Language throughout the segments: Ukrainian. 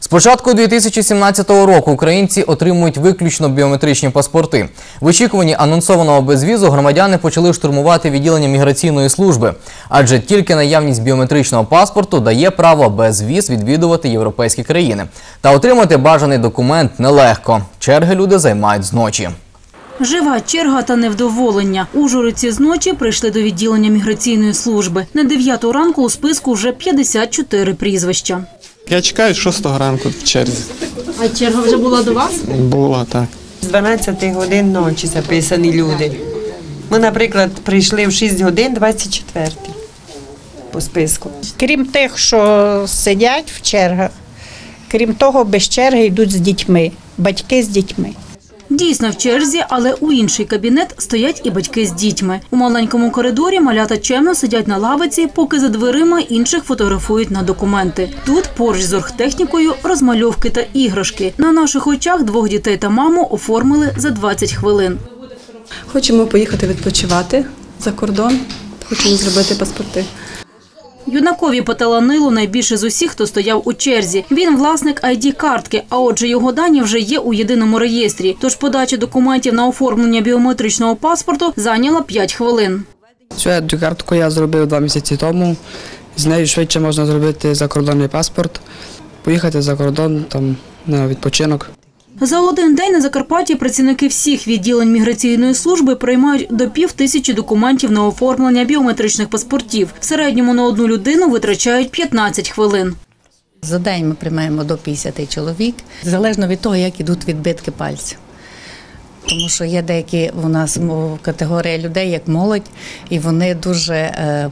З початку 2017 року українці отримують виключно біометричні паспорти. В очікуванні анонсованого безвізу громадяни почали штурмувати відділення міграційної служби. Адже тільки наявність біометричного паспорту дає право без віз відвідувати європейські країни. Та отримати бажаний документ нелегко. Черги люди займають зночі. Жива черга та невдоволення. Ужгородці зночі прийшли до відділення міграційної служби. На 9 ранку у списку вже 54 прізвища. Я чекаю з 6 ранку в черзі. А черга вже була до вас? Була, так. З 12 годин ночі записані люди. Ми, наприклад, прийшли в 6 годин 24 по списку. Крім тих, що сидять в чергах, крім того, без черги йдуть з дітьми, батьки з дітьми. Дійсно в черзі, але у інший кабінет стоять і батьки з дітьми. У маленькому коридорі малята чемно сидять на лавиці, поки за дверима інших фотографують на документи. Тут поруч з оргтехнікою розмальовки та іграшки. На наших очах 2 дітей та маму оформили за 20 хвилин. Хочемо поїхати відпочивати за кордон, хочемо зробити паспорти. Юнакові поталанило найбільше з усіх, хто стояв у черзі. Він власник ID-картки, а отже його дані вже є у єдиному реєстрі. Тож подача документів на оформлення біометричного паспорту зайняла 5 хвилин. Цю ID-картку я зробив 2 місяці тому. З нею швидше можна зробити закордонний паспорт, поїхати за кордон там, на відпочинок. За один день на Закарпатті працівники всіх відділень міграційної служби приймають до 5000 документів на оформлення біометричних паспортів. В середньому на одну людину витрачають 15 хвилин. За день ми приймаємо до 50 чоловік, залежно від того, як ідуть відбитки пальців. Тому що є деякі у нас категорія людей, як молодь, і вони дуже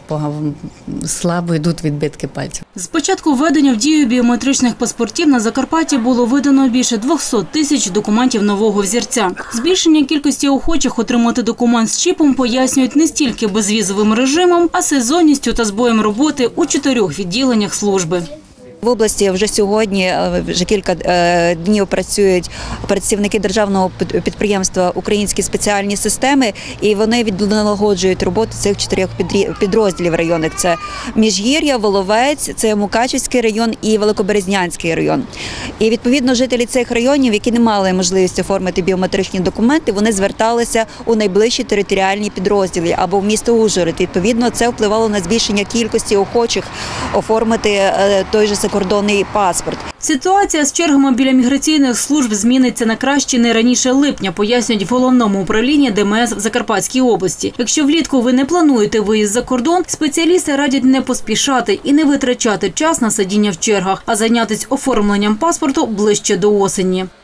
слабо йдуть відбитки пальців. З початку введення в дію біометричних паспортів на Закарпатті було видано більше 200 тисяч документів нового взірця. Збільшення кількості охочих отримати документ з чіпом пояснюють не стільки безвізовим режимом, а сезонністю та збоєм роботи у 4 відділеннях служби. В області вже сьогодні, вже кілька днів працюють працівники державного підприємства «Українські спеціальні системи», і вони налагоджують роботу цих 4 підрозділів районних. Це Міжгір'я, Воловець, це Мукачівський район і Великоберезнянський район. І відповідно жителі цих районів, які не мали можливості оформити біометричні документи, вони зверталися у найближчі територіальні підрозділи або в місто Ужгород. Відповідно, це впливало на збільшення кількості охочих оформити той же закордонний паспорт. Ситуація з чергами біля міграційних служб зміниться на краще не раніше липня, пояснюють в головному управлінні ДМС в Закарпатській області. Якщо влітку ви не плануєте виїзд за кордон, спеціалісти радять не поспішати і не витрачати час на сидіння в чергах, а зайнятися оформленням паспорту ближче до осені.